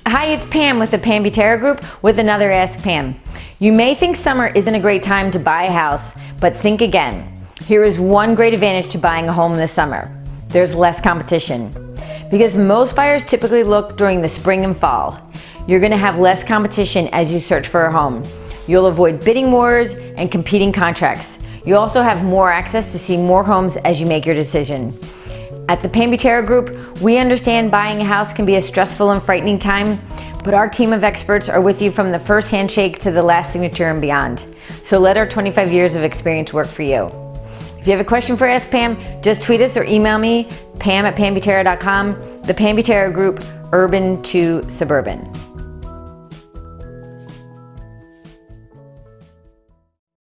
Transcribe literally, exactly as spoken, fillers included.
Hi, it's Pam with the Pam Butera Group with another Ask Pam. You may think summer isn't a great time to buy a house, but think again. Here is one great advantage to buying a home this summer. There's less competition. Because most buyers typically look during the spring and fall. You're going to have less competition as you search for a home. You'll avoid bidding wars and competing contracts. You also have more access to see more homes as you make your decision. At the Pam Butera Group, we understand buying a house can be a stressful and frightening time, but our team of experts are with you from the first handshake to the last signature and beyond. So let our twenty-five years of experience work for you. If you have a question for Ask Pam, just tweet us or email me, pam at pam butera dot com, the Pam Butera Group, Urban to Suburban.